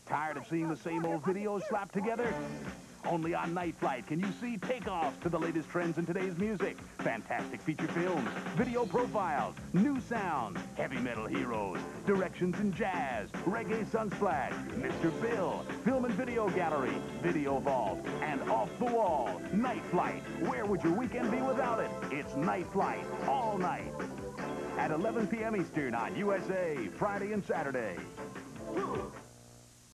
Tired of seeing the same old videos slapped together? Only on Night Flight can you see takeoffs to the latest trends in today's music. Fantastic feature films, video profiles, new sounds, heavy metal heroes, directions in jazz, reggae sunsplash, Mr. Bill, film and video gallery, video vault, and off the wall, Night Flight. Where would your weekend be without it? It's Night Flight, all night. At 11 p.m. Eastern on USA, Friday and Saturday.